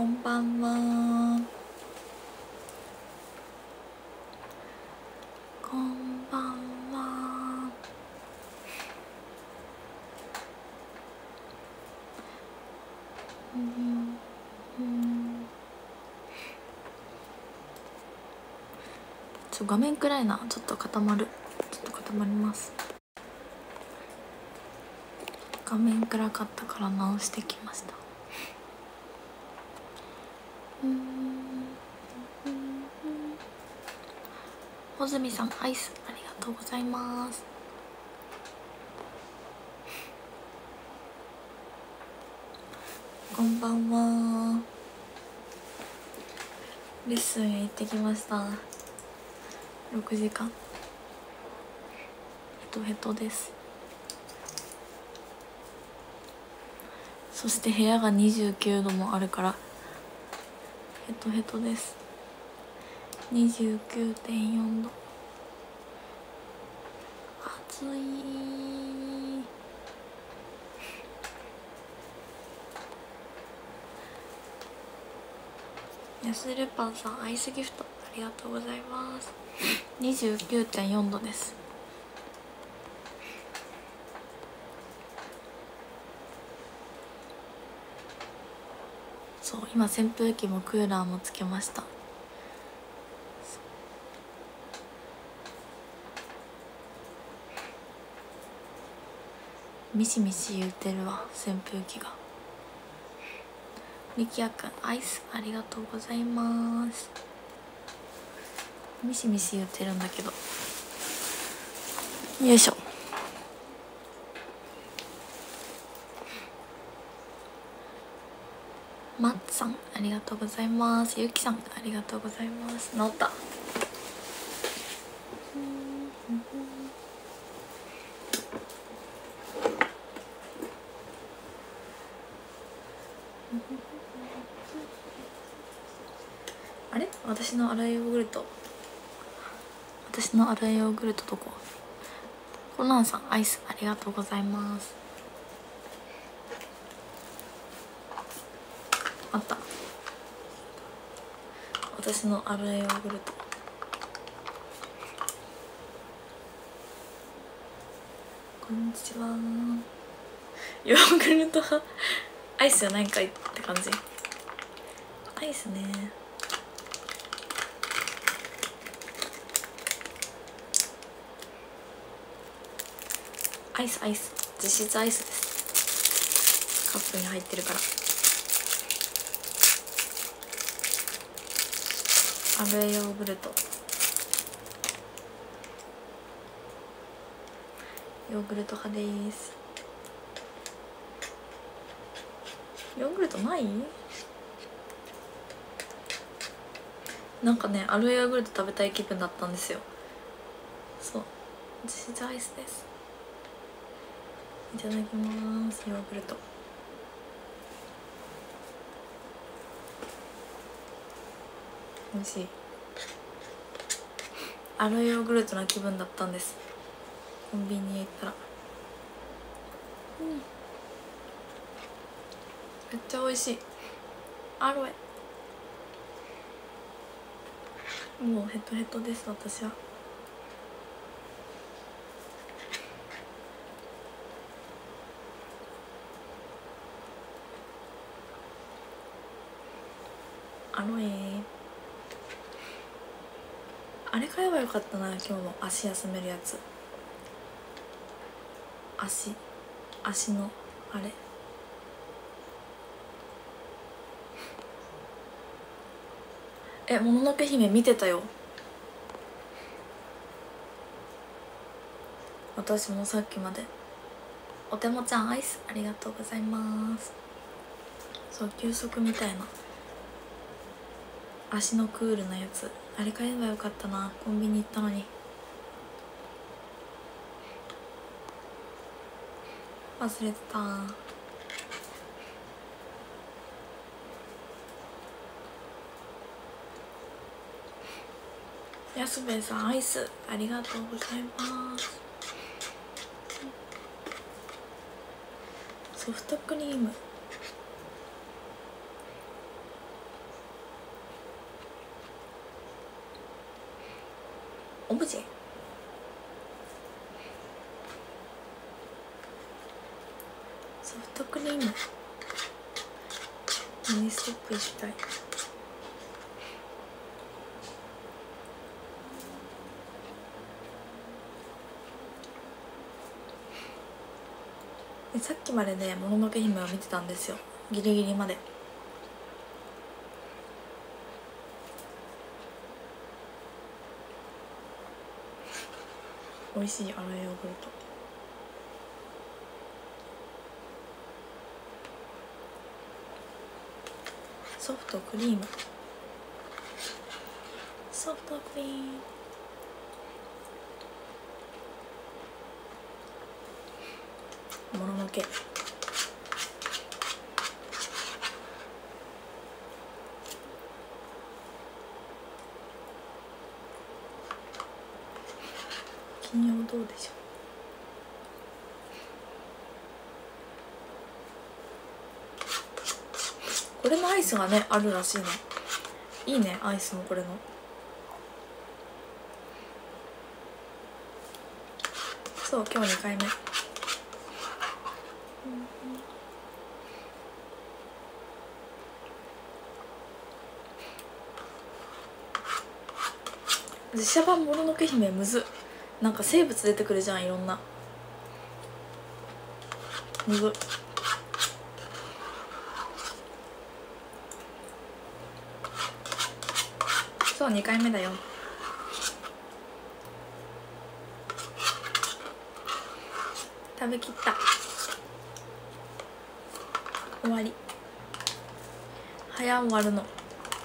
こんばんは。こんばんは。画面暗いな。ちょっと固まります。画面暗かったから直してきました。穂積さん、アイスありがとうございます。こんばんは。レッスンへ行ってきました。6時間ヘトヘトです。そして部屋が29度もあるからヘトヘトです。29.4 度、暑い。やするパンさん、アイスギフトありがとうございます。29.4 度です。そう、今扇風機もクーラーもつけました。ミシミシ言うてるわ、扇風機が。みきやくん、アイスありがとうございます。ミシミシ言ってるんだけど、よいしょ。マッツさんありがとうございます。ゆきさんありがとうございます。治った。あれ、私の粗いヨーグルトどこ。コナンさん、アイスありがとうございます。あった、私の粗いヨーグルト。こんにちは。ヨーグルト派アイスじゃないんかいって感じ。アイスね。アイス実質アイスです。カップに入ってるから。アロエヨーグルト、ヨーグルト派です。ヨーグルトない？なんかね、アロエヨーグルト食べたい気分だったんですよ。そう、実質アイスです。いただきます。ヨーグルト美味しい。アロエヨーグルトの気分だったんです。コンビニへ行ったら、めっちゃ美味しい。アロエ、もうヘトヘトです私は。アロエ、あれ買えばよかったな。今日の足休めるやつ、足のあれ、もののけ姫見てたよ。私もさっきまで。お手もちゃん、アイスありがとうございます。そう、休息みたいな足のクールなやつ、あれ買えばよかったな。コンビニ行ったのに忘れてた。安部さん、アイスありがとうございます。ソフトクリーム、 オブジェ、ソフトクリームミニストップしたい。さっきまでねもののけ姫を見てたんですよ、ギリギリまで。美味しいアロエヨーグルト。ソフトクリーム、ソフトクリーム、もののけ。金曜どうでしょう。これのアイスがねあるらしいの。いいね、アイスもこれの。そう今日2回目。実写版もののけ姫むずっ。なんか生物出てくるじゃん、いろんな。むずっ。そう2回目だよ。食べきった。終わり。早終わるの。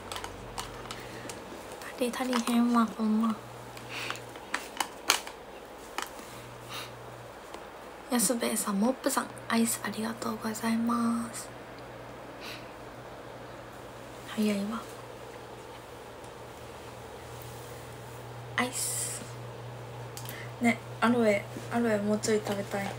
足りへんわほんま。安兵衛さん、モップさん、アイスありがとうございます。早いわ。アイスね、アロエもうちょい食べたい。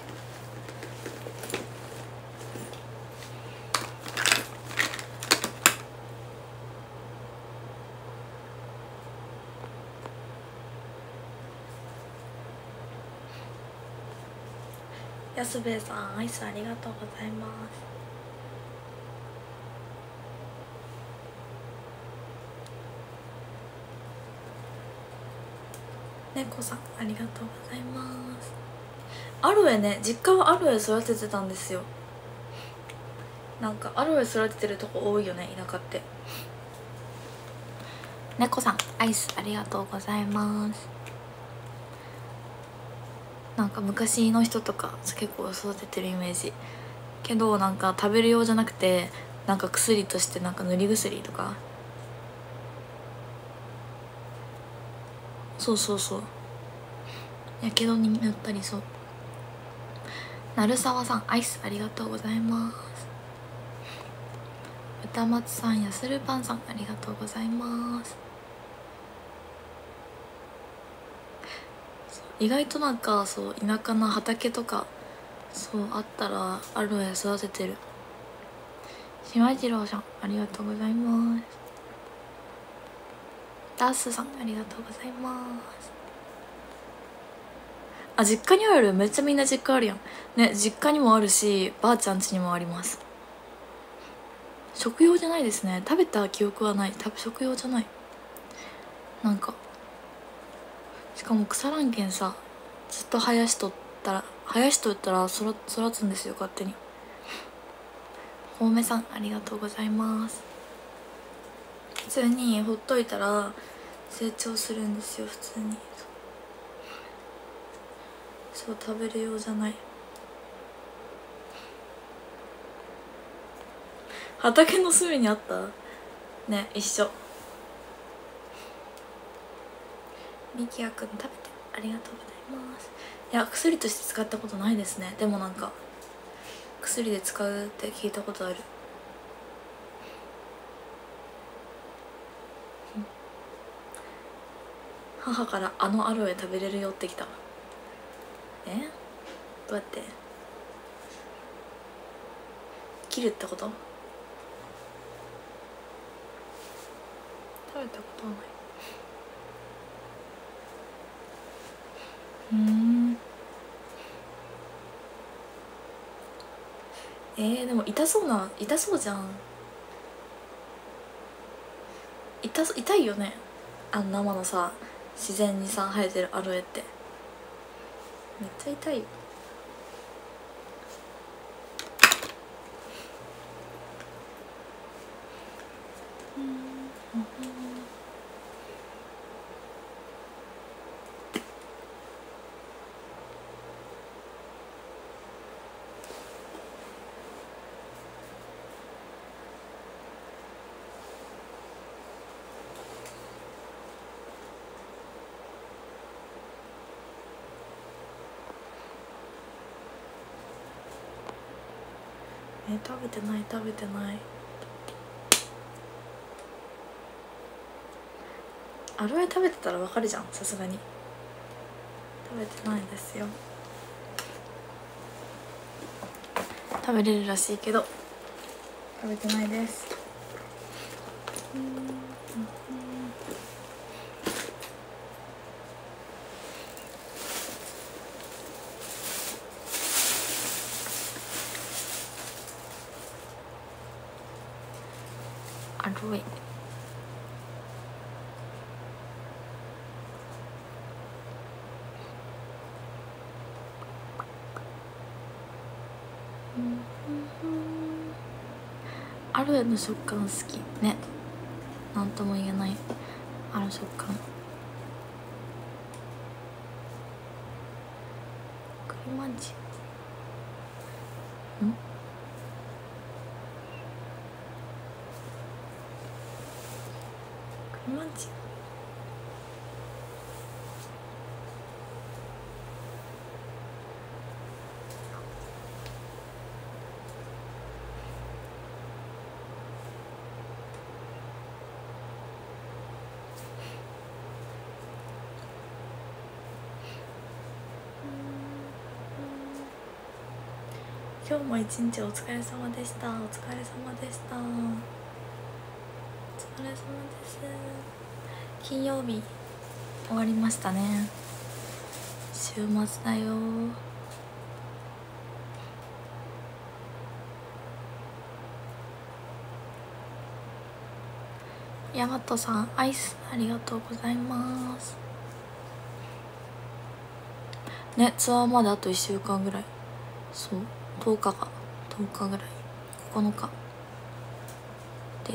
安兵衛さん、アイスありがとうございます。猫さんありがとうございます。アロエね、実家はアロエ育ててたんですよ。なんかアロエ育ててるとこ多いよね、田舎って。猫さんアイスありがとうございます。なんか昔の人とか結構育ててるイメージけど、なんか食べる用じゃなくてなんか薬としてなんか塗り薬とか。そうそうそう、やけどに塗ったり。そう、鳴沢さんアイスありがとうございます。歌松さん、やするパンさんありがとうございます。意外となんかそう田舎の畑とかそうあったらアロエ育ててる。島次郎さんありがとうございます。ダースさんありがとうございます。あ、実家にある。めっちゃみんな実家あるやんね。実家にもあるしばあちゃん家にもあります。食用じゃないですね。食べた記憶はない。食用じゃない。なんかしかも腐らんけんさ、ずっと生やしとったら育つんですよ、勝手に。お梅さんありがとうございます。普通にほっといたら成長するんですよ、普通に。そう食べる用じゃない。畑の隅にあったね、一緒。ミキヤくん食べてありがとうございます。いや、薬として使ったことないですね。でもなんか薬で使うって聞いたことある。母からアロエ食べれるよってきた。どうやって切るってこと？食べたことはない。 でも痛そうじゃん。痛いよね、生のさ自然にさ生えてるアロエってめっちゃ痛いよ。食べてない。アロエ食べてたらわかるじゃん、さすがに。食べてないですよ。食べれるらしいけど食べてないです。アロエアロエの食感好きね。なんとも言えない、あの食感。栗まんじゅう栗まんじゅう今日も一日お疲れ様でした。お疲れ様でした。お疲れ様です。金曜日終わりましたね。週末だよ。ヤマトさんアイスありがとうございますね。ツアーまであと1週間ぐらい。そう、10日か10日ぐらい、9日です。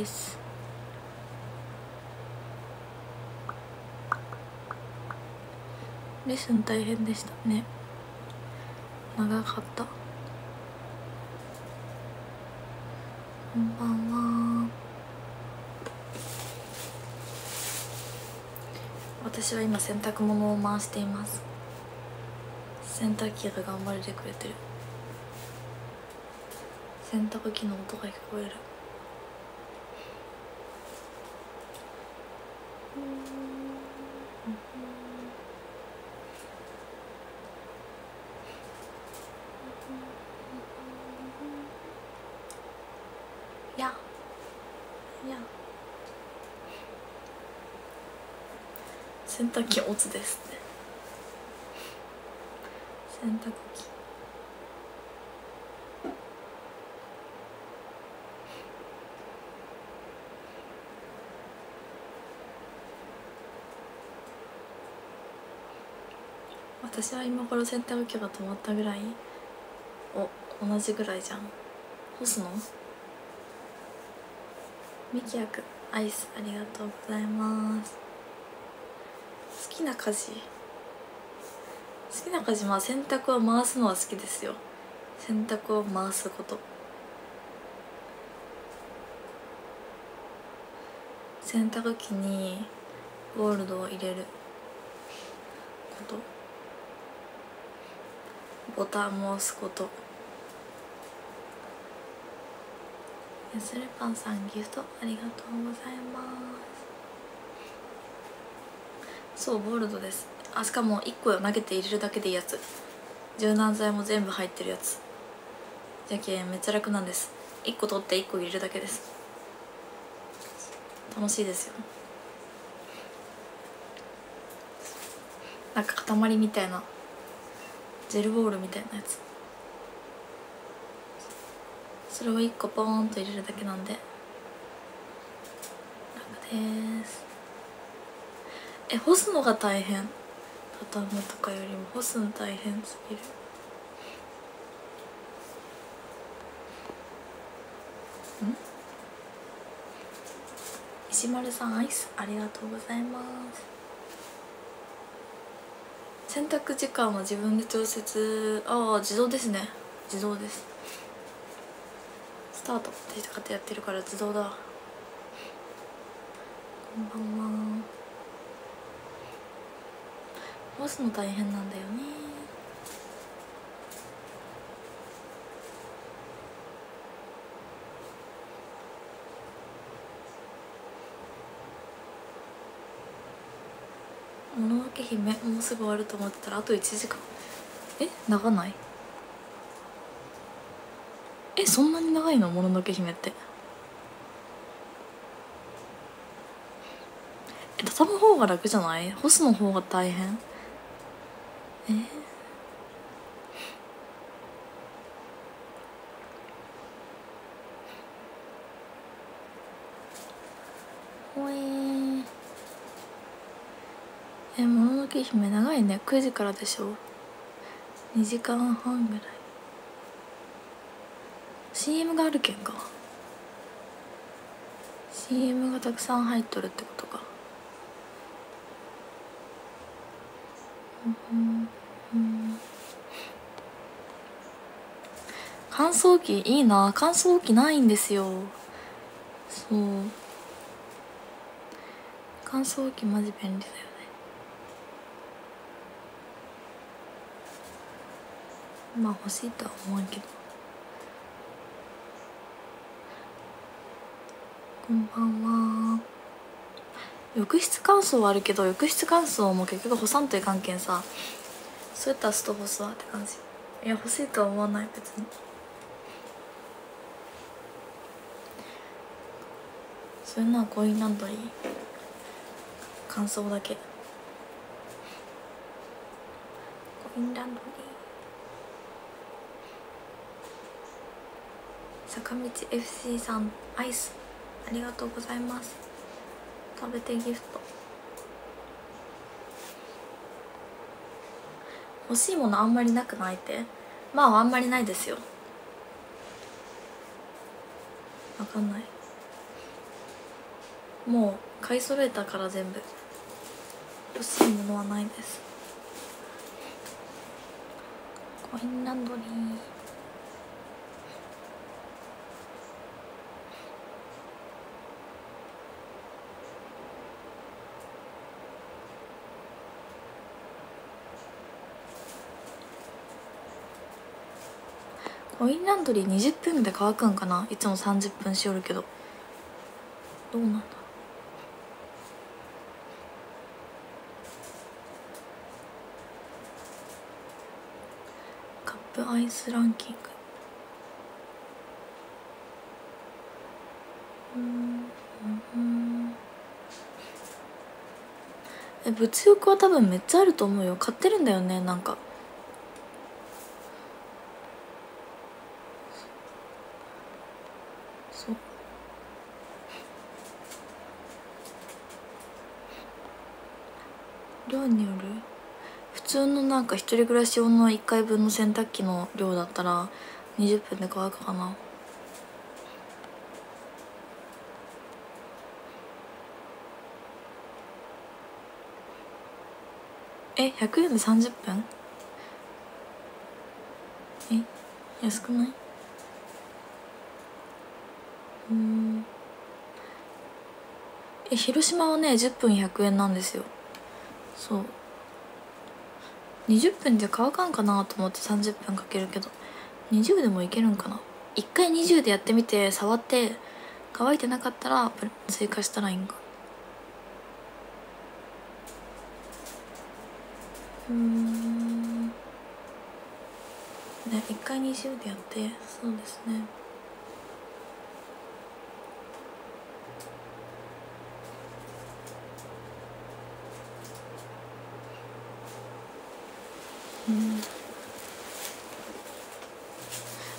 レッスン大変でしたね。長かった。こんばんは。私は今洗濯物を回しています。洗濯機が頑張れてくれてる。洗濯機の音が聞こえる。や洗濯機オツですって。洗濯機私は今頃洗濯機が止まったぐらい。同じぐらいじゃん。干すの？ミキヤくんアイスありがとうございます。好きな家事、まあ洗濯を回すのは好きですよ。洗濯を回すこと、洗濯機にゴールドを入れること、ボタンも押すこと。やするパンさんギフトありがとうございます。そう、ゴールドです。しかも1個投げて入れるだけでいいやつ。柔軟剤も全部入ってるやつじゃけんめっちゃ楽なんです。1個取って1個入れるだけです。楽しいですよ。なんか塊みたいなジェルボールみたいなやつ、それを1個ポーンと入れるだけなんで楽です。干すのが大変、畳むとかよりも干すの大変すぎる。石丸さんアイスありがとうございます。洗濯時間は自分で調節、自動ですね、自動です。スタートって言ってやってるから自動だ。こんばんは。干すの大変なんだよね。もののけ姫もうすぐ終わると思ってたらあと1時間。長ない？そんなに長いの？もののけ姫って。畳む方が楽じゃない？干すの方が大変。もののけ姫長いね。9時からでしょ。2時間半ぐらい。 CM があるけんか。 CM がたくさん入っとるってことか。乾燥機いいな。乾燥機ないんですよ。そう、乾燥機マジ便利だよね。まあ欲しいとは思うけど。こんばんは。浴室乾燥はあるけど、浴室乾燥も結局干さんといかんけんさ、そうやったらスト干すわって感じ。いや欲しいとは思わない別に。そういうのはコインランドリー乾燥だけ。コインランドリー。坂道 FC さんアイスありがとうございます。食べてギフト。欲しいものあんまりなくないって。まああんまりないですよ。わかんない、もう買い揃えたから全部。欲しいものはないです。コインランドリー。コインランドリー20分で乾くんかな。いつも30分しよるけど、どうなんだ。カップアイスランキング。物欲は多分めっちゃあると思うよ。買ってるんだよね、なんか。そう、量による。普通のなんか一人暮らし用の1回分の洗濯機の量だったら20分で乾くかな。100円で30分？安くない？広島はね10分100円なんですよ。そう、20分で乾かんかなと思って30分かけるけど、20でもいけるんかな。1回20でやってみて触って乾いてなかったら追加したらいいんか。ね、1回20でやって。そうですね。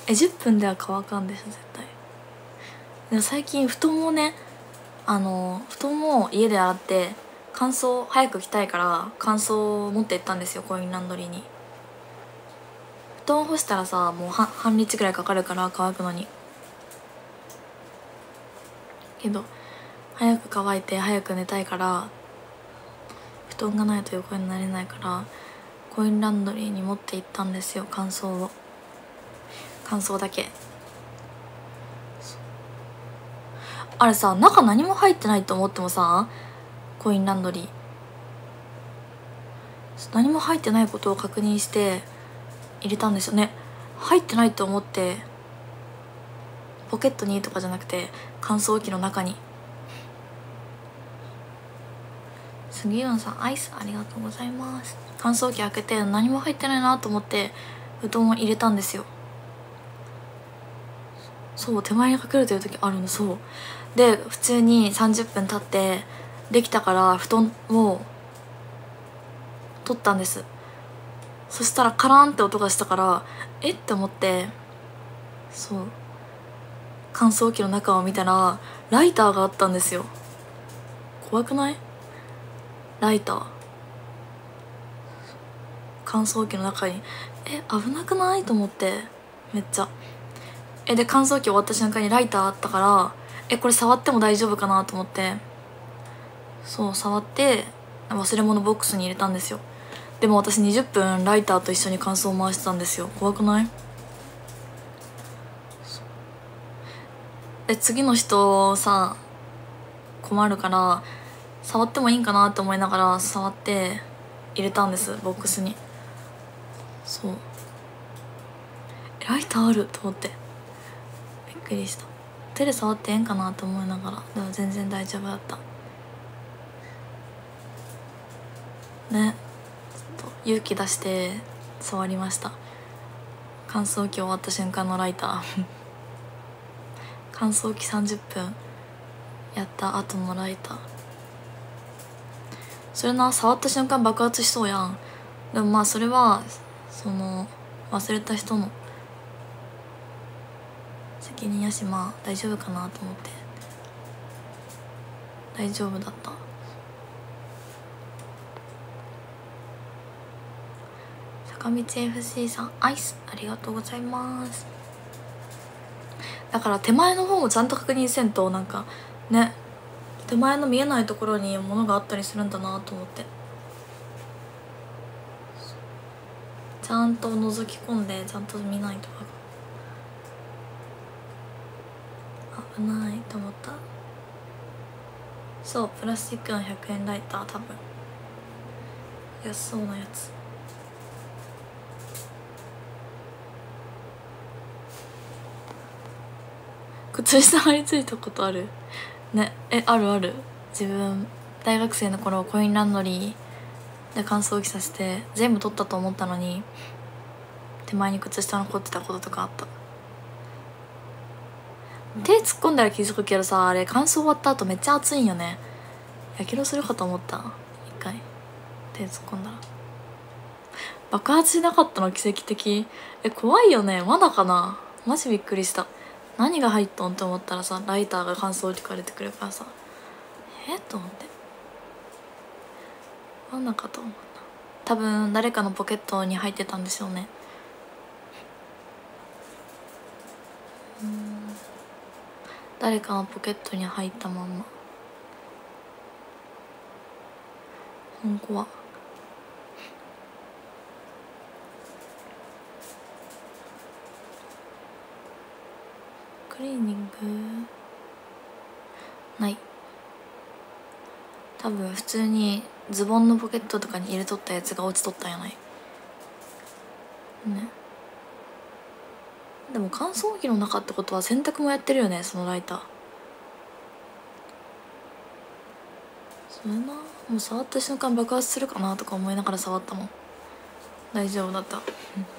10分では乾かんでしょ絶対。でも最近布団もね、布団も家で洗って乾燥早く着たいから乾燥を持って行ったんですよ、コインランドリーに。布団干したらさ、もう半日ぐらいかかるから乾くのに。けど早く乾いて早く寝たいから布団がないと横になれないからコインランドリーに持って行ったんですよ、乾燥を。乾燥だけ。あれさ、中何も入ってないと思ってもさ、コインランドリー何も入ってないことを確認して入れたんですよね。入ってないと思ってポケットにとかじゃなくて乾燥機の中に。杉浦さんアイスありがとうございます。乾燥機開けて何も入ってないなと思って布団を入れたんですよ。そう、手前に隠れてる時あるの。そうで普通に30分経ってできたから布団を取ったんです。そしたらカラーンって音がしたからえって思って、そう乾燥機の中を見たらライターがあったんですよ。怖くない？ライター乾燥機の中に。危なくないと思って、めっちゃで乾燥機終わった瞬間にライターあったからこれ触っても大丈夫かなと思って、そう触って忘れ物ボックスに入れたんですよ。でも私20分ライターと一緒に乾燥を回してたんですよ。怖くない？次の人さ困るから触ってもいいんかなって思いながら触って入れたんです、ボックスに。そうライターあると思ってびっくりした。手で触ってええんかなと思いながら、でも全然大丈夫だったね。ちょっと勇気出して触りました。乾燥機終わった瞬間のライター乾燥機30分やった後のライター、それな、触った瞬間爆発しそうやん。でもまあそれはその忘れた人の責任やし、まあ大丈夫かなと思って大丈夫だった。坂道 FC さんアイスありがとうございます。だから手前の方もちゃんと確認せんと、なんかね、手前の見えないところに物があったりするんだなと思って、ちゃんと覗き込んでちゃんと見ないと危ないと思った。そう、プラスチックの100円ライター、多分安そうなやつ。靴下張り付いたことあるね。あるある。自分大学生の頃コインランドリーで乾燥機させて全部取ったと思ったのに手前に靴下残ってたこととかあった。手突っ込んだら気づくけどさ、あれ乾燥終わった後めっちゃ熱いんよね。やけどするかと思った。一回手突っ込んだら爆発しなかったの奇跡的。怖いよね。まだかな。マジびっくりした。何が入っとんって思ったらさ、ライターが乾燥機から出てくるからさ、と思って、なんだかと思った。多分誰かのポケットに入ってたんでしょうね。誰かのポケットに入ったまんま。本当はクリーニングない。多分普通にズボンのポケットとかに入れとったやつが落ちとったんやないね。でも乾燥機の中ってことは洗濯もやってるよね、そのライター。それな、もう触った瞬間爆発するかなとか思いながら触ったもん。大丈夫だった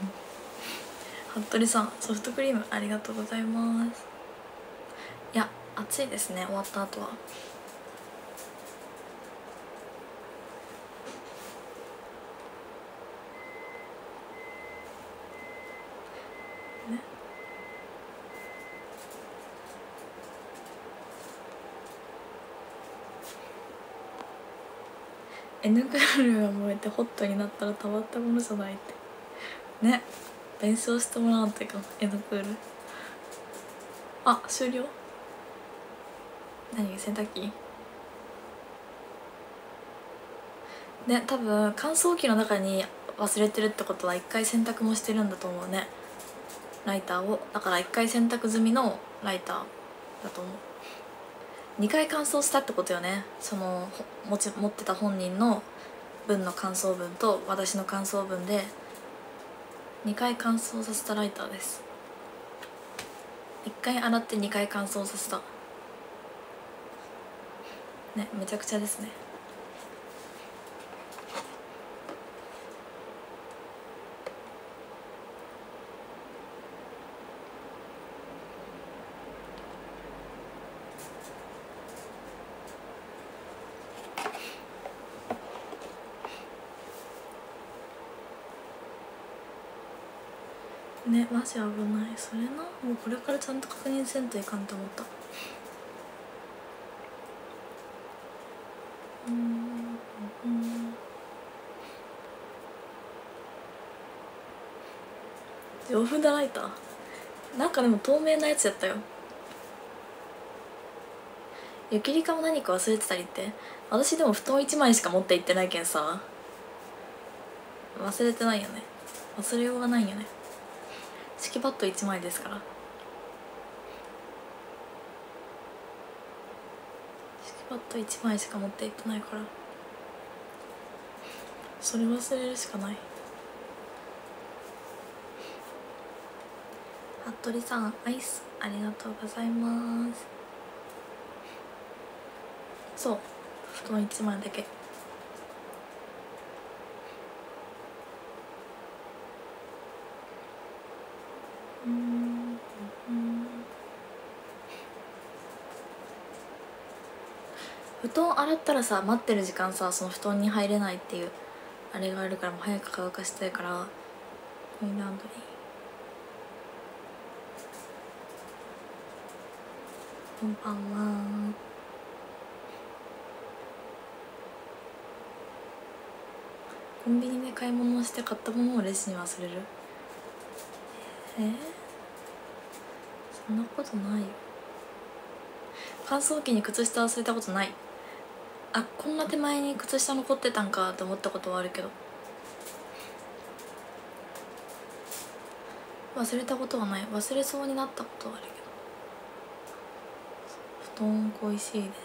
服部さんソフトクリームありがとうございます。いや暑いですね、終わった後は。ね、 N クールが燃えてホットになったらたまったものじゃないってね。弁償してもらわんといかん。N クールあ、終了。何洗濯機ね。多分乾燥機の中に忘れてるってことは一回洗濯もしてるんだと思うね、ライターを。だから一回洗濯済みのライターだと思う。2回乾燥したってことよね。その持ってた本人の分の乾燥分と私の乾燥分で2回乾燥させたライターです。1回洗って2回乾燥させたね。めちゃくちゃですね。ね、マジ危ない。それな、もうこれからちゃんと確認せんといかんと思った。丈夫なライターなんかでも透明なやつやったよ。ゆきりかも何か忘れてたりって。私でも布団1枚しか持って行ってないけんさ、忘れてないよね。忘れようがないよね。敷きパッド1枚ですから。敷きパッド1枚しか持って行ってないから、それ忘れるしかない。服部さん、アイスありがとうございます。そう、布団1枚だけ。布団洗ったらさ、待ってる時間さ、その布団に入れないっていうあれがあるから、もう早く乾かしたいから。コインランドリー、こんばんは。コンビニで買い物をして買ったものをレジに忘れる。そんなことないよ。乾燥機に靴下忘れたことない。あ、こんな手前に靴下残ってたんかって思ったことはあるけど、忘れたことはない。忘れそうになったことはあるけど。布団恋しいです。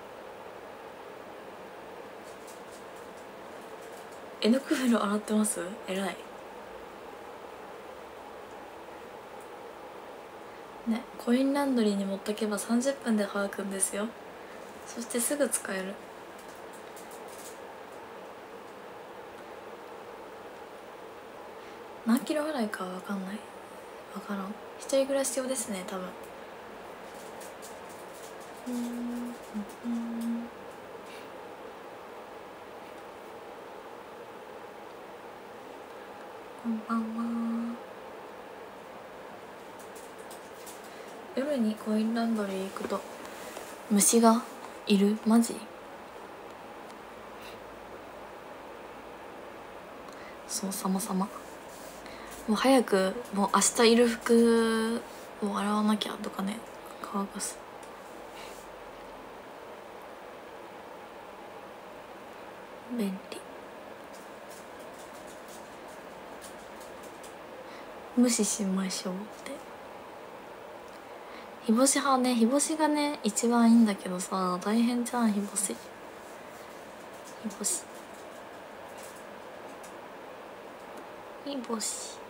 N クール洗ってます。えらいね。コインランドリーに持っとけば30分で乾くんですよ。そしてすぐ使える。何キロぐらいかは分かんない。分からん。一人暮らし用ですね、多分。こんばんは。夜にコインランドリー行くと虫がいる。マジ？そう、様々。もう早く、もう明日いる服を洗わなきゃとかね、乾かす。便利。無視しましょうって。日干し派ね。日干しがね一番いいんだけどさ、大変じゃん。日干し日干し日干し。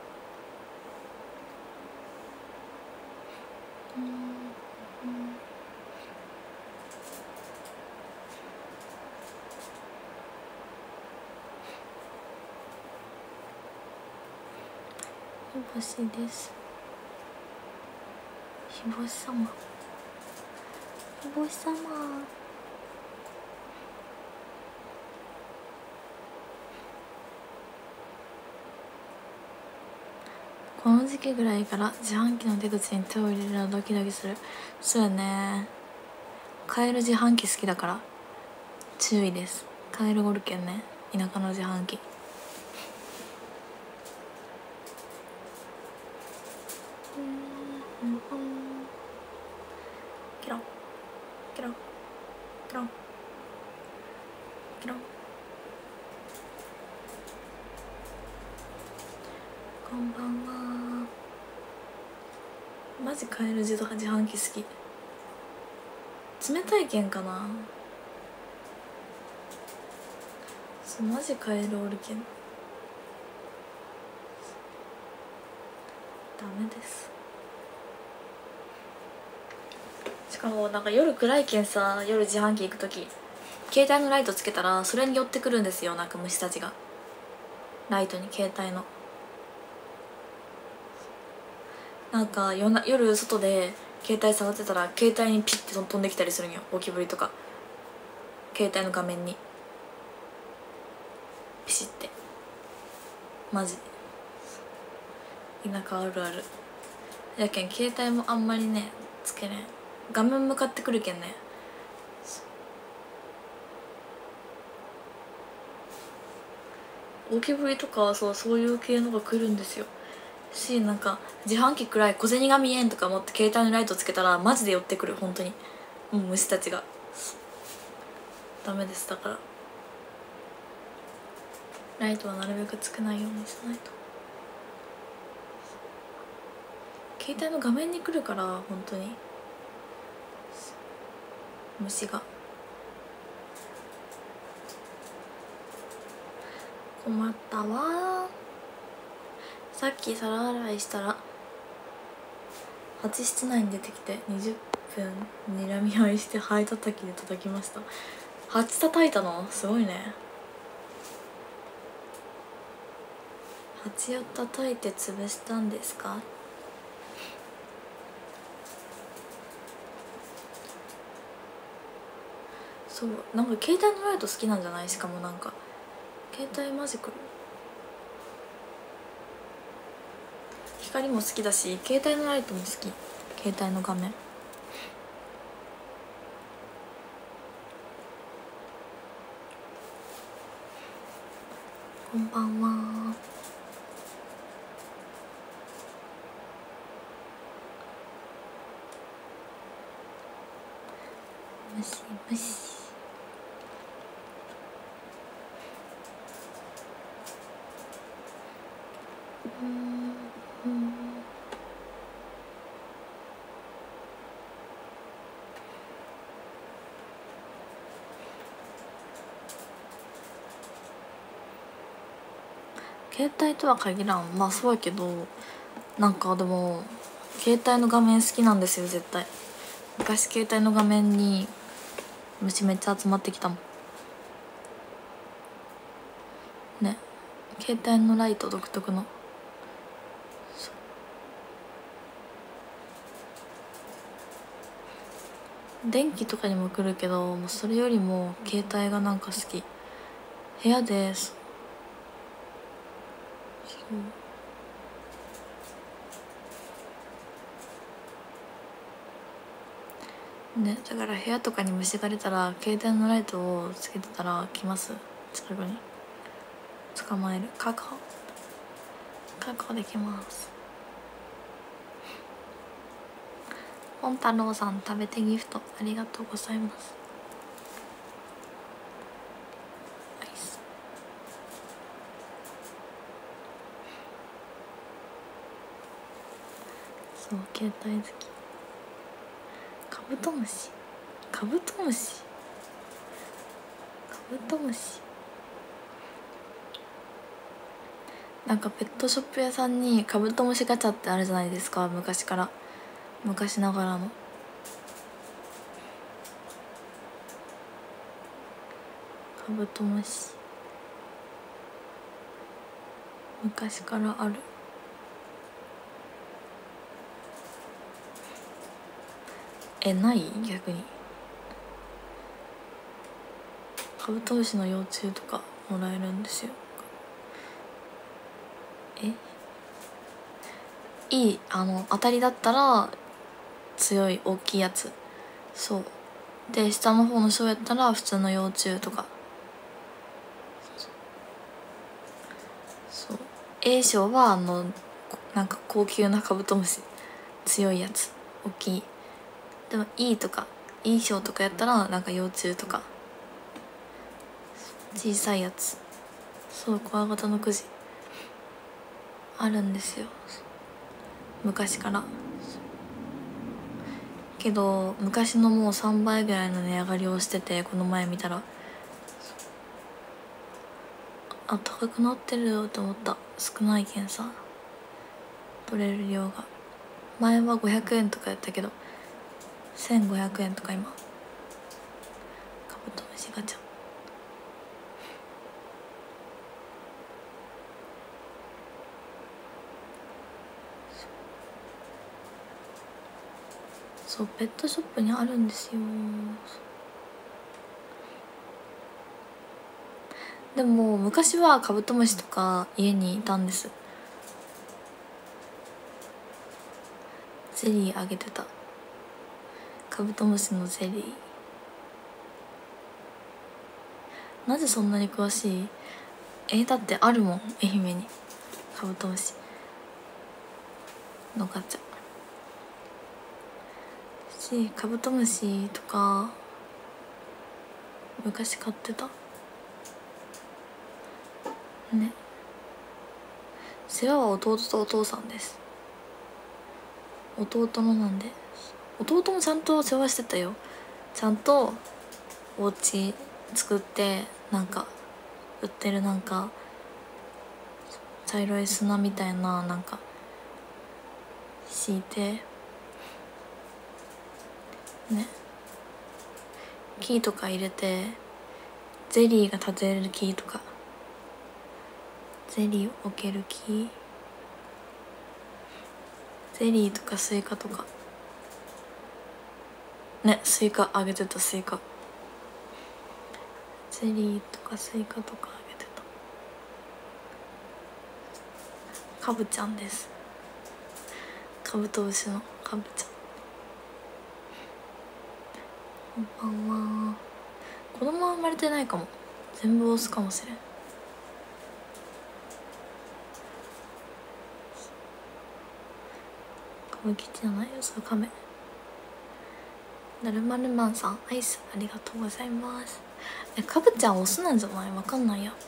日干しです。日干し様、日干し様。この時期ぐらいから自販機の出口に手を入れるのドキドキする。そうやね。買える自販機好きだから注意です。 カエルおるけんね、田舎の自販機。キロンキロンキロンキロン。こんばんは。マジカエル自販機好き。冷たいけんかな。そう、マジカエルおるけんダメです。しかもなんか夜暗いけんさ、夜自販機行く時携帯のライトつけたらそれに寄ってくるんですよ、なんか虫たちが。ライトに携帯のなんか夜外で携帯触ってたら携帯にピッて飛んできたりするんよ、ゴキブリとか。携帯の画面にピシッて。マジで田舎あるあるやけん、携帯もあんまりねつけれん。画面向かってくるけんね。ゴキブリとかはそういう系のが来るんですよ。し、なんか自販機くらい小銭が見えんとか思って携帯のライトつけたらマジで寄ってくる、本当に。もう虫たちがダメです。だからライトはなるべくつけないようにしないと。携帯の画面に来るから本当に虫が。困ったわ。さっき皿洗いしたら8室内に出てきて20分睨み合いしてハエ叩きで叩きました。8叩いたのすごいね。8を叩いて潰したんですか。そう、なんか携帯のライト好きなんじゃない。しかもなんか携帯マジくる。光も好きだし携帯のライトも好き。携帯の画面。こんばんは。むしむし。携帯とは限らん。まあそうやけど、なんかでも携帯の画面好きなんですよ絶対。昔携帯の画面に虫めっちゃ集まってきたもんね。携帯のライト独特の。電気とかにも来るけど、もうそれよりも携帯がなんか好き。部屋でね、だから部屋とかに虫が出たら携帯のライトをつけてたら来ます。近くに捕まえる。確保できます。ポン太郎さん、食べてギフトありがとうございます。アイス。そう、携帯好き。カブトムシ。なんかペットショップ屋さんにカブトムシガチャってあるじゃないですか、昔ながらの。カブトムシ昔からある。ない逆に。カブトムシの幼虫とかもらえるんですよ。いい当たりだったら強い大きいやつ。そうで、下の方の章やったら普通の幼虫とかそう A 賞はなんか高級なカブトムシ、強いやつ、大きい。でも E とか E 賞とかやったらなんか幼虫とか小さいやつ、そうクワガタのくじあるんですよ昔から。けど昔のもう3倍ぐらいの値上がりをしてて、この前見たらあ高くなってるよと思った。少ないけんさ、取れる量が。前は500円とかやったけど1500円とか今。カブトムシガチャ。そうペットショップにあるんですよ。でも昔はカブトムシとか家にいたんです。ゼリーあげてた。カブトムシのゼリー。なぜそんなに詳しい？だってあるもん、愛媛にカブトムシのガチャカブトムシとか昔買ってたね。世話は弟とお父さんです。弟のなんで、弟もちゃんと世話してたよ。ちゃんとお家作ってなんか売ってるなんか茶色い砂みたいななんか敷いてね、木とか入れてゼリーが立てれる木とか、ゼリーを置ける木、ゼリーとかスイカとかね、スイカあげてた。スイカゼリーとかスイカとかあげてた。カブちゃんです。カブトムシのカブちゃん。こんばんは。子供は生まれてないかも。全部オスかもしれん。カブキじゃないよ、それカメ。なるまるマンさんアイスありがとうございます。カブちゃんオスなんじゃない？わかんないや。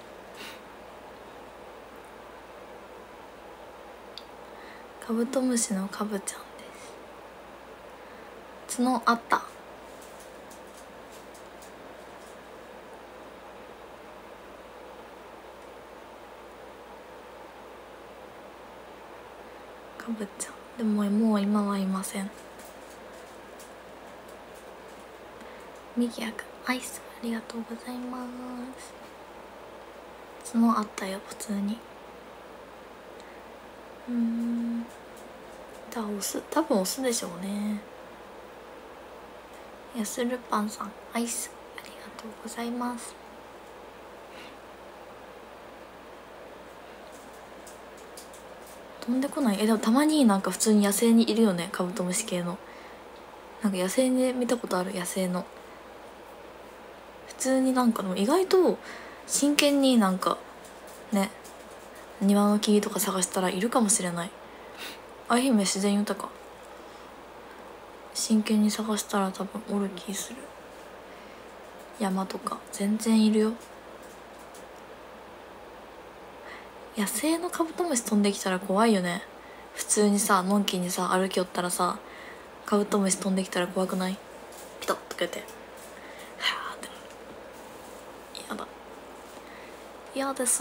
カブトムシのカブちゃんです。角あった。カブちゃんでももう今はいません。ミギアくんアイスありがとうございます。角あったよ普通に。オス、多分オスでしょうね。やするパンさんアイスありがとうございます。飛んでこない。でもたまになんか普通に野生にいるよね、カブトムシ系の。なんか野生で見たことある。野生の普通になんかでも意外と真剣になんかね、庭の木とか探したらいるかもしれない。愛媛自然豊か。真剣に探したら多分おる気する。山とか全然いるよ。野生のカブトムシ飛んできたら怖いよね。普通にさ、のんきにさ歩きよったらさ、カブトムシ飛んできたら怖くない？ピタッとか言って、はあってやだ、嫌です。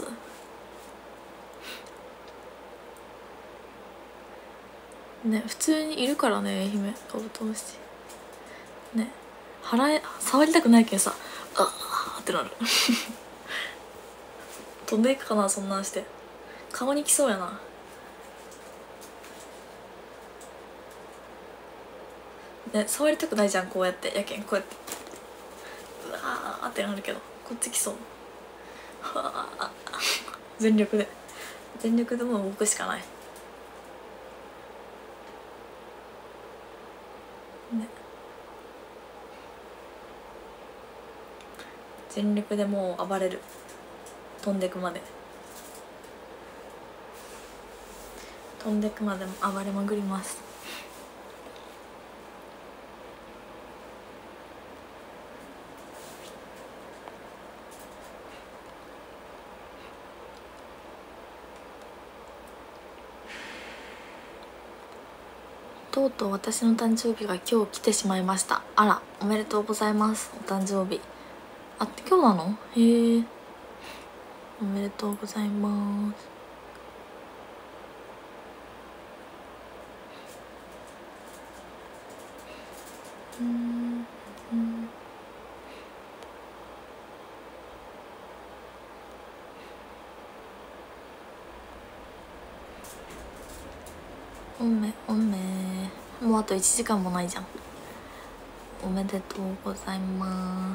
ね、普通にいるからね、愛媛カブトムシね。触りたくないけどさ、あーってなる飛んでいくかな、そんなんして。顔に来そうやな。ね、触りたくないじゃん、こうやってやけん、こうやってうわーってなるけど、こっち来そう。はあ全力でもう動くしかないね。全力でもう暴れる、飛んでくまで。 飛んでくまでも暴れまぐります。とうとう私の誕生日が今日来てしまいました。あら、おめでとうございます。お誕生日あって今日なの？へえ、おめでとうございます。おめおめ、もうあと1時間もないじゃん。おめでとうございます。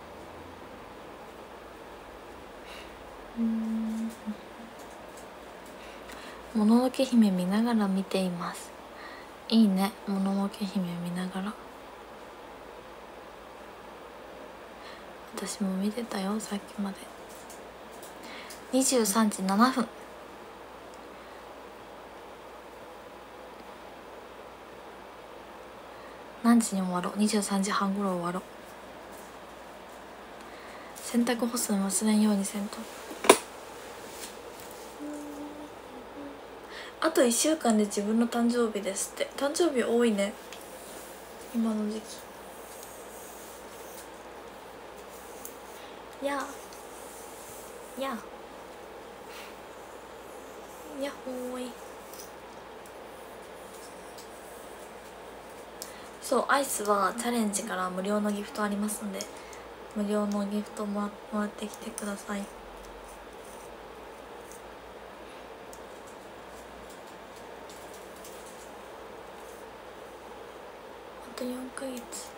もののけ姫見ながら見ています。いいね、もののけ姫見ながら。私も見てたよ、さっきまで。23時7分。何時に終わろう。23時半ごろ終わろう。洗濯干すの忘れんようにせんと。あと1週間で自分の誕生日ですって。誕生日多いね、今の時期。やややっほーい。そう、アイスはチャレンジから無料のギフトありますので、無料のギフトもらってきてください。あと4ヶ月。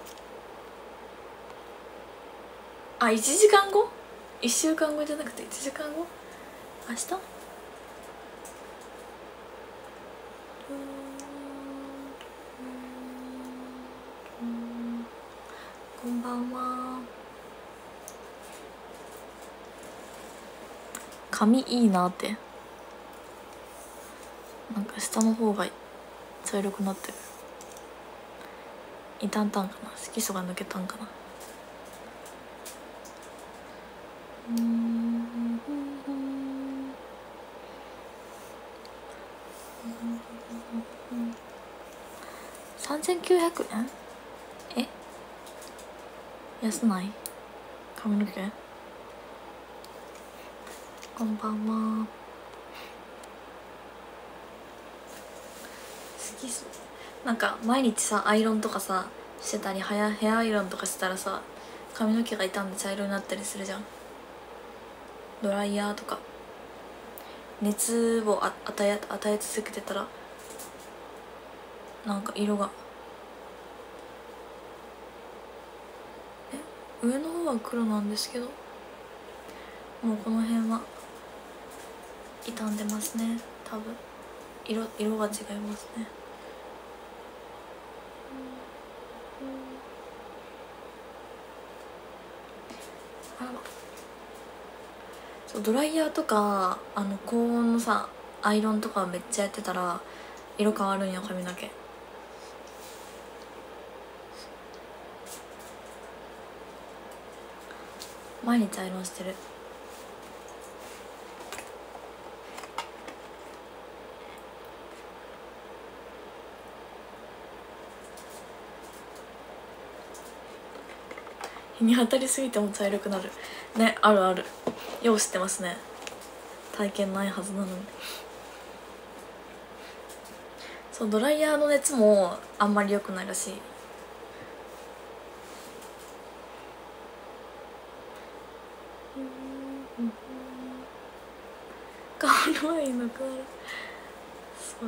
あ、1時間後 ?1 週間後じゃなくて1時間後。明日。こんばんは。髪いいなって。なんか下の方が茶色くなってる。傷んだんかな、色素が抜けたんかな。3900円。え、安ない？髪の毛。こんばんは。好きそう。なんか毎日さアイロンとかさしてたり、ヘアアイロンとかしたらさ髪の毛が傷んで茶色になったりするじゃん。ドライヤーとか熱を与え続けてたらなんか色が、上の方は黒なんですけど、もうこの辺は傷んでますね。多分色が違いますね。あら、そう、ドライヤーとか高温のさアイロンとかめっちゃやってたら色変わるんよ、髪の毛。毎日アイロンしてる。日に当たりすぎても茶色くなるね。あるある。よう知ってますね。体験ないはずなのに。そう、ドライヤーの熱もあんまり良くないらしい。顔の前になくなる。そう、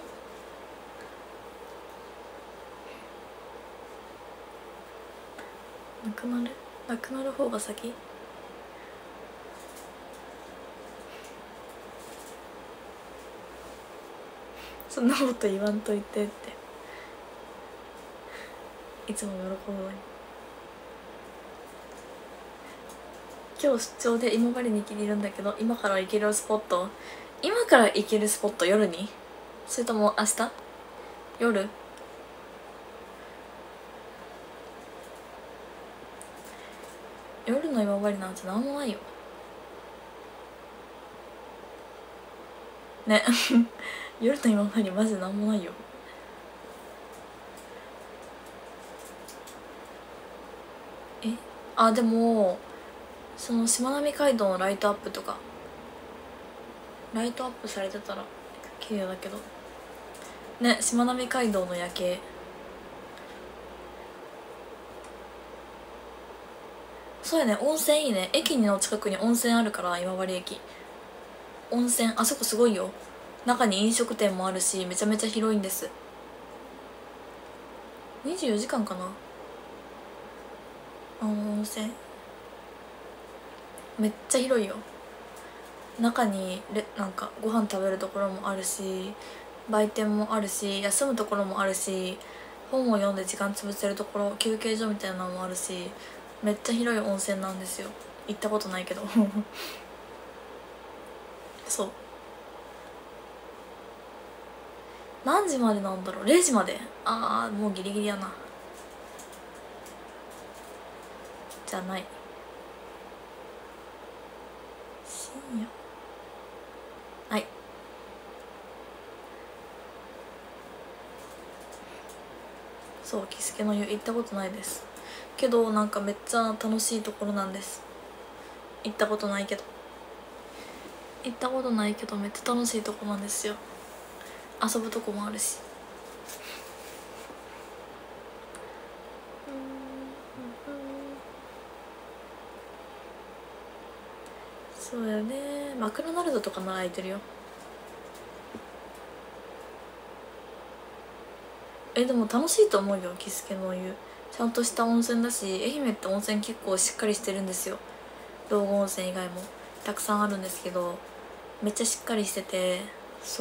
なくなる方が先。そんなこと言わんといてっていつも喜ぶのに。今日出張で今治に行けるんだけど、今から行けるスポット今から行けるスポット、夜にそれとも明日夜？夜の今治なんてなんもないよね夜の今治マジでなんもないよ。でもそのしまなみ海道のライトアップとか、ライトアップされてたら綺麗だけどね。しまなみ海道の夜景、そうやね。温泉いいね。駅の近くに温泉あるから、今治駅温泉、あそこすごいよ。中に飲食店もあるし、めちゃめちゃ広いんです。24時間かな、温泉めっちゃ広いよ。中になんかご飯食べるところもあるし、売店もあるし、休むところもあるし、本を読んで時間潰せるところ、休憩所みたいなのもあるし、めっちゃ広い温泉なんですよ。行ったことないけどそう。何時までなんだろう。0時まで。もうギリギリやな。じゃない、深夜。はい。そう、喜助の湯行ったことないですけど、なんかめっちゃ楽しいところなんです。行ったことないけどめっちゃ楽しいとこなんですよ。遊ぶとこもあるし。そうやね。マクドナルドとかなら空いてるよ。でも楽しいと思うよ、喜助の湯。ちゃんとした温泉だし、愛媛って温泉結構しっかりしてるんですよ。道後温泉以外もたくさんあるんですけど、めっちゃしっかりしてて、そう、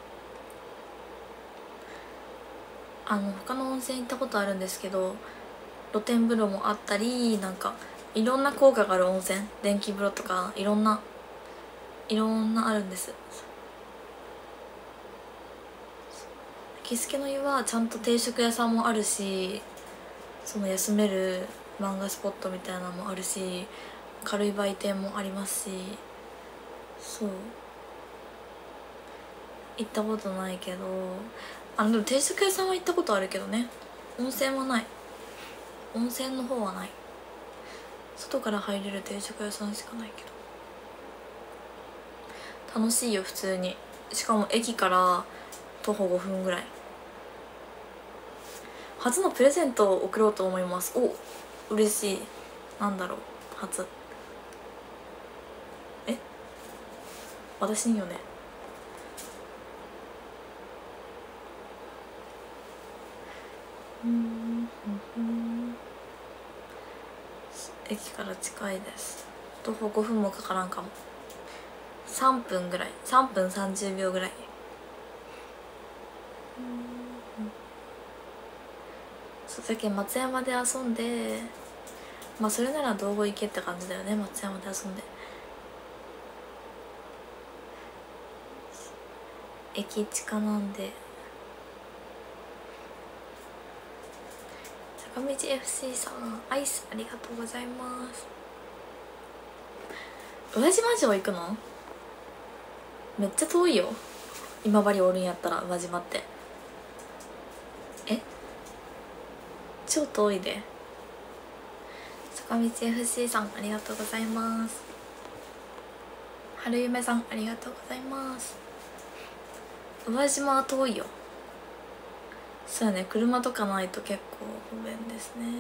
他の温泉行ったことあるんですけど、露天風呂もあったり、なんかいろんな効果がある温泉、電気風呂とかいろんなあるんです。喜助の湯はちゃんと定食屋さんもあるし、その休める漫画スポットみたいなのもあるし、軽い売店もありますし。そう、行ったことないけど、でも定食屋さんは行ったことあるけどね。温泉はない。温泉の方はない。外から入れる定食屋さんしかないけど、楽しいよ普通に。しかも駅から徒歩5分ぐらい。初のプレゼントを贈ろうと思います。嬉しい。なんだろう、初。私によね。駅から近いです。徒歩5分もかからんかも。3分ぐらい、3分30秒ぐらい。そうだけ松山で遊んで、それなら道後行けって感じだよね。松山で遊んで駅近なんで。坂道 FC さん、アイスありがとうございます。宇和島城行くの？めっちゃ遠いよ。今治おるんやったら宇和島って。超遠いで。坂道 FC さんありがとうございます。春夢さんありがとうございます。宇和島は遠いよ。そうやね、車とかないと結構不便ですね。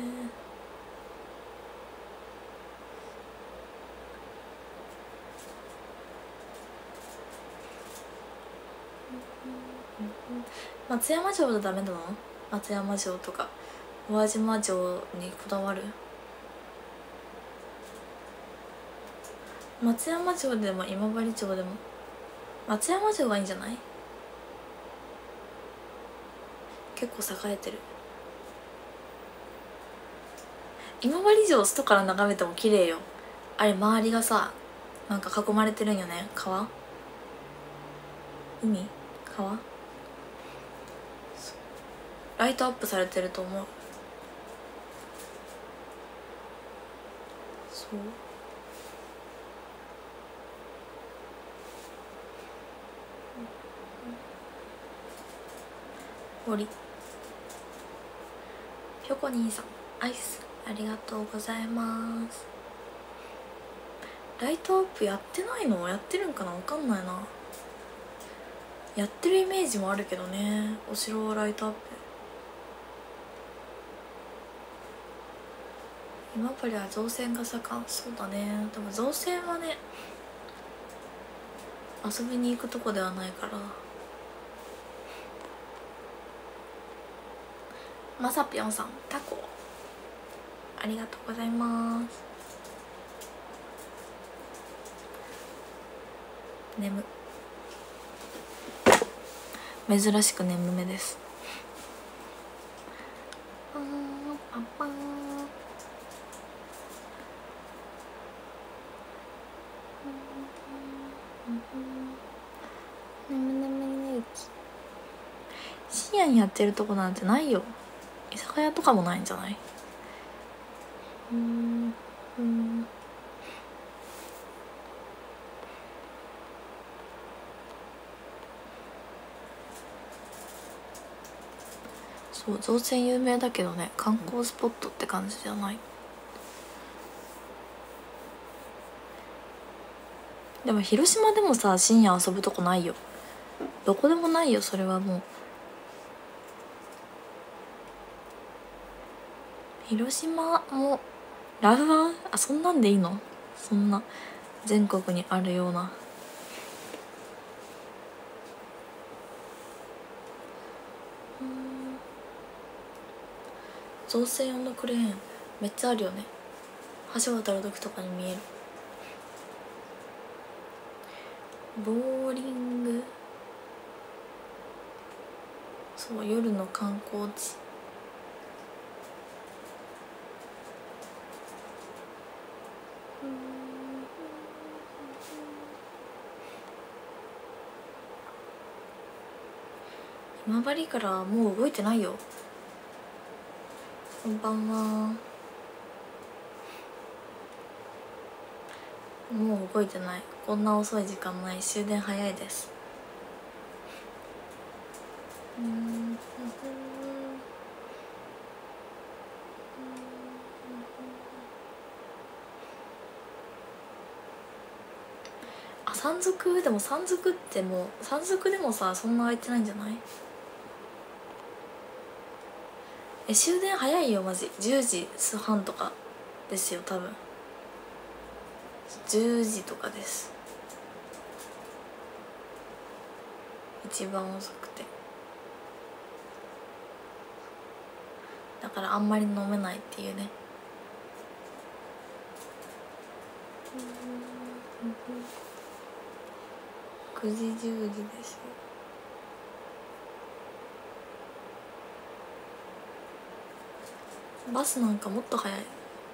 松山城じゃダメなの？松山城とか宇和島城にこだわる？松山城でも今治城でも松山城がいいんじゃない？結構栄えてる。今治城外から眺めても綺麗よ。あれ周りがさ、なんか囲まれてるんよね、川。 海、川、ライトアップされてると思う。そう森ひょこ兄さんアイスありがとうございます。ライトアップやってないの？やってるんかな、わかんないな。やってるイメージもあるけどね、お城ライトアップ。今治は造船が盛ん。そうだね。でも造船はね遊びに行くとこではないから。まさぴょんさんタコありがとうございます。眠珍しく眠めです。パンパン深夜にやってるとこなんてないよ。居酒屋とかもないんじゃない？そう造船有名だけどね、観光スポットって感じじゃない。でも広島でもさ深夜遊ぶとこないよ。どこでもないよそれは。もう広島もラフワン、あ、そんなんでいいの？そんな全国にあるような。造船用のクレーンめっちゃあるよね。橋渡る時とかに見える。ボーリング、そう夜の観光地。今治からもう動いてないよ。こんばんは。もう動いてない。こんな遅い時間ない。終電早いです。あ、山賊でも山賊ってもう山賊でもさそんな空いてないんじゃない？終電早いよマジ。10時半とかですよ多分。10時とかです、一番遅くて。だからあんまり飲めないっていうね。9時10時ですよ。バスなんかもっと早い。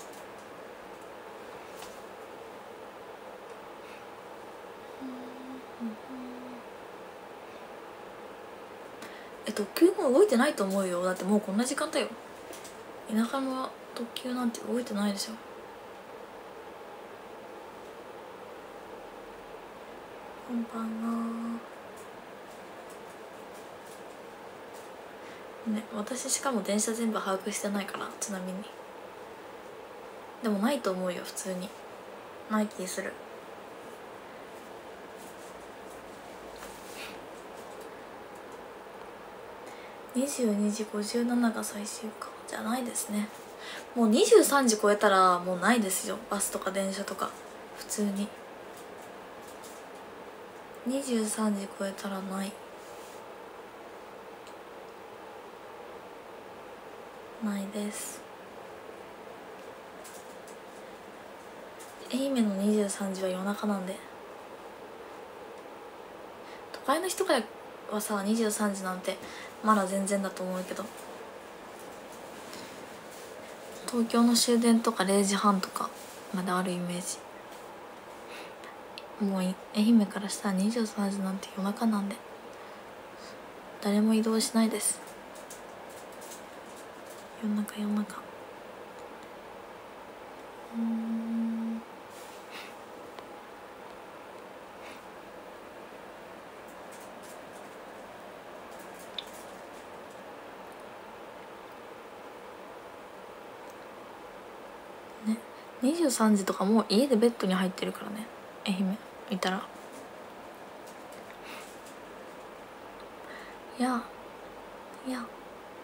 特急も動いてないと思うよ。だってもうこんな時間だよ。田舎の特急なんて動いてないでしょ。こんばんは。ね、私しかも電車全部把握してないから、ちなみに。でもないと思うよ普通に。ない気する。22時57が最終かじゃないですね。もう23時超えたらもうないですよ、バスとか電車とか。普通に23時超えたらない。ないです。愛媛の23時は夜中なんで。都会の人からはさ23時なんてまだ全然だと思うけど、東京の終電とか0時半とかまであるイメージ。もう愛媛からしたら23時なんて夜中なんで。 誰も移動しないです。夜中夜中。ね、23時とかもう家でベッドに入ってるからね、愛媛いたら。いやいや、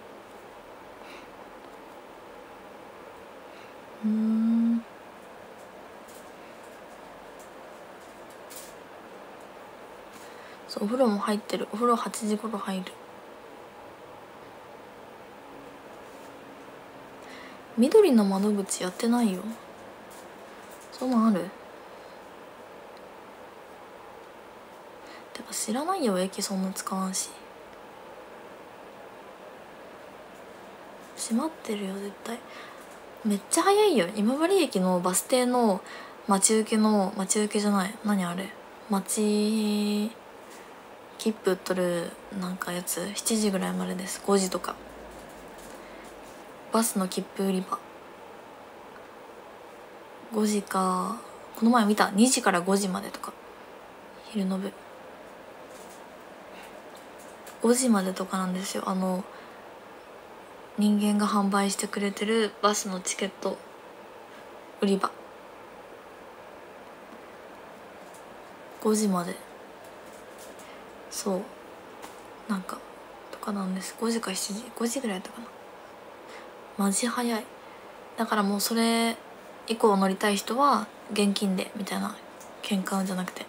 そう、お風呂も入ってる。お風呂8時頃入る。緑の窓口やってないよ。そんなんある？てか知らないよ、駅そんな使わんし。閉まってるよ絶対。めっちゃ早いよ。今治駅のバス停の待ち受けじゃない、何あれ、切符売っとるなんかやつ、7時ぐらいまでです。5時とか。バスの切符売り場5時か、この前見た、2時から5時までとか、昼の部5時までとかなんですよ。人間が販売してくれてるバスのチケット売り場、5時まで、そうなんかとかなんです。5時か7時、5時ぐらいだったかな。マジ早い。だからもうそれ以降乗りたい人は現金でみたいな、券買うんじゃなくて。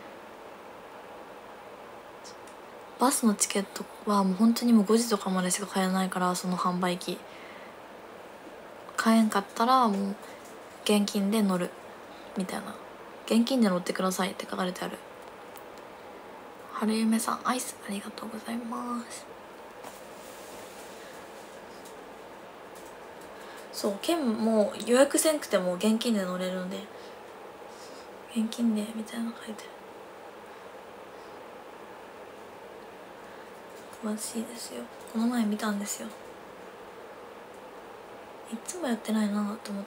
バスのチケットはもう本当にもう5時とかまでしか買えないから、その販売機買えんかったらもう現金で乗るみたいな。現金で乗ってくださいって書かれてある。春夢さんアイスありがとうございます。そう、券も予約せんくても現金で乗れるんで、現金でみたいなの書いてる。詳しいですよ。この前見たんですよ。いつもやってないなと思って。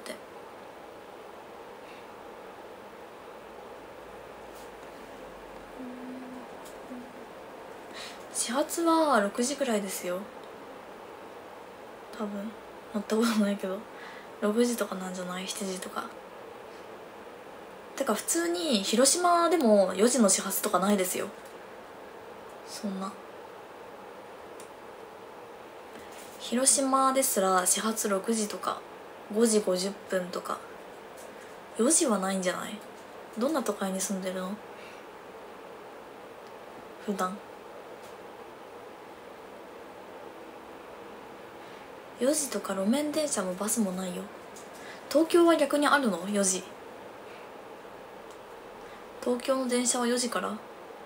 始発は6時ぐらいですよ多分。乗ったことないけど6時とかなんじゃない？ 7 時とか。てか普通に広島でも4時の始発とかないですよ。そんな広島ですら始発6時とか5時50分とか、4時はないんじゃない？どんな都会に住んでるの普段。4時とか路面電車もバスもないよ。東京は逆にあるの4時。東京の電車は4時から。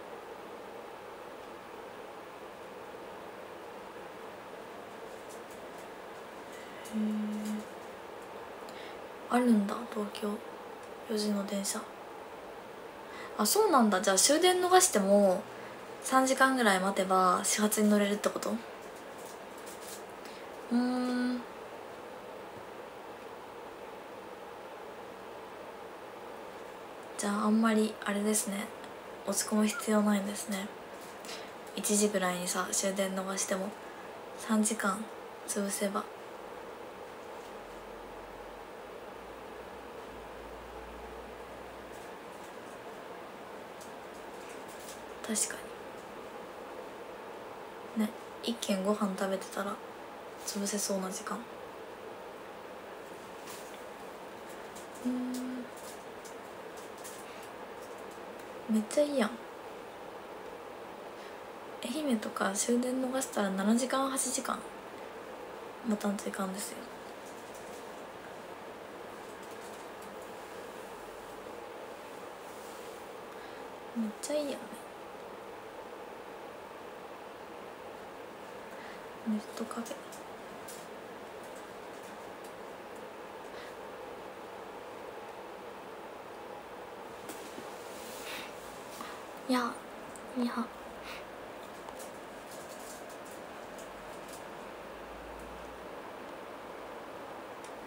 あるんだ東京4時の電車。あ、そうなんだ。じゃあ終電逃しても3時間ぐらい待てば始発に乗れるってこと？じゃああんまりあれですね、落ち込む必要ないんですね。1時ぐらいにさ終電逃しても3時間潰せば。確かにね、一軒ご飯食べてたら潰せそうな時間。めっちゃいいやん。愛媛とか終電逃したら7時間8時間待たんといかんですよ。めっちゃいいやんね。ネットカフェ。いや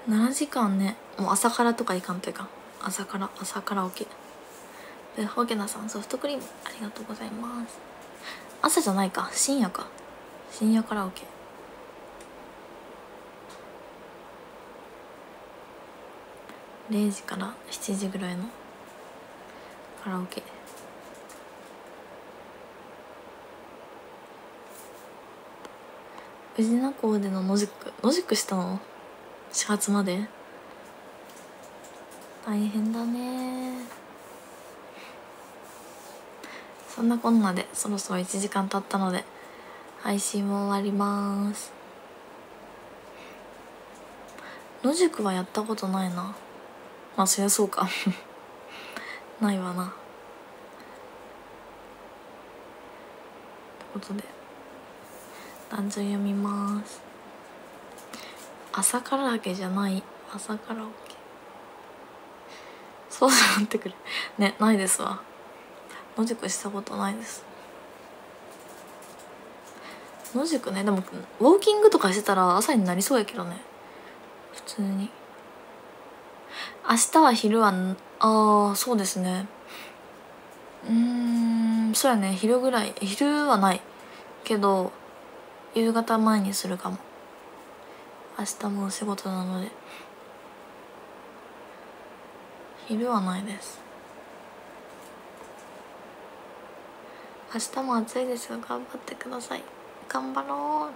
7時間ね、もう朝からとかいかんといかん。朝カラオケで、ホゲナさんソフトクリームありがとうございます。朝じゃないか、深夜か、深夜カラオケ。0時から7時ぐらいのカラオケ。宇品港での野宿したの4月まで。大変だね。そんなこんなでそろそろ1時間経ったので配信も終わります。野宿はやったことないな。まあそりゃそうかないわな。ってことで団長読みます。朝カラオケじゃない、朝カラオケ、そうなってくるね。ないですわ。野宿したことないです。野宿ね、でもウォーキングとかしてたら朝になりそうやけどね、普通に。明日は昼はそうですね。そうやね、昼ぐらい。昼はないけど夕方前にするかも。明日もお仕事なので昼はないです。明日も暑いですよ。頑張ってください。頑張ろ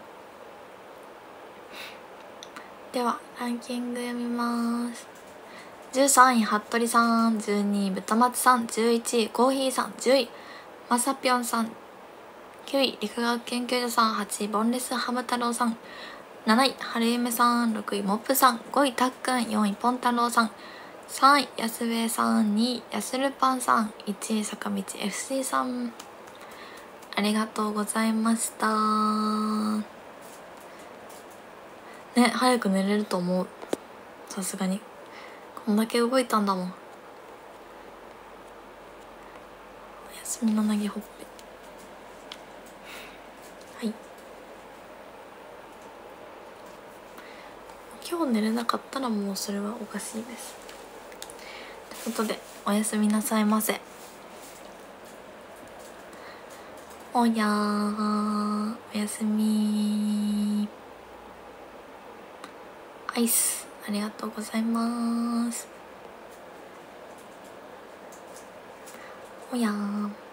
う。ではランキング読みます。13位服部さん、12位豚松さん、11位コーヒーさん、10位まさぴょんさん、9位陸学研究所さん、8位ボンレスハム太郎さん、7位春夢さん、6位モップさん、5位たっくん、4位ポン太郎さん、3位安部さん、2位やするパンさん、1位坂道 FC さん。ありがとうございました。ね、早く寝れると思う。さすがにこんだけ動いたんだもん。おやすみのなぎほっぺ。はい、今日寝れなかったらもうそれはおかしいです。ということでおやすみなさいませ。おやー、おやすみ。アイスありがとうございます。おやー。